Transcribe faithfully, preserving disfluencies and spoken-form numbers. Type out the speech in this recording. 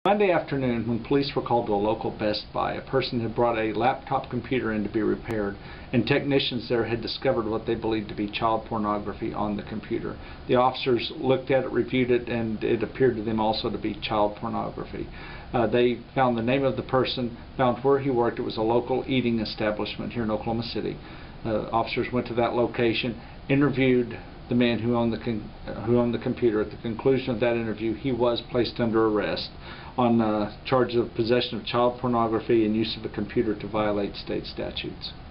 Monday afternoon, when police were called to a local Best Buy, a person had brought a laptop computer in to be repaired, and technicians there had discovered what they believed to be child pornography on the computer. The officers looked at it, reviewed it, and it appeared to them also to be child pornography. Uh, they found the name of the person, found where he worked. It was a local eating establishment here in Oklahoma City. Uh, officers went to that location, interviewed the man who owned the con uh, who owned the computer. At the conclusion of that interview, he was placed under arrest on uh, charges of possession of child pornography and use of a computer to violate state statutes.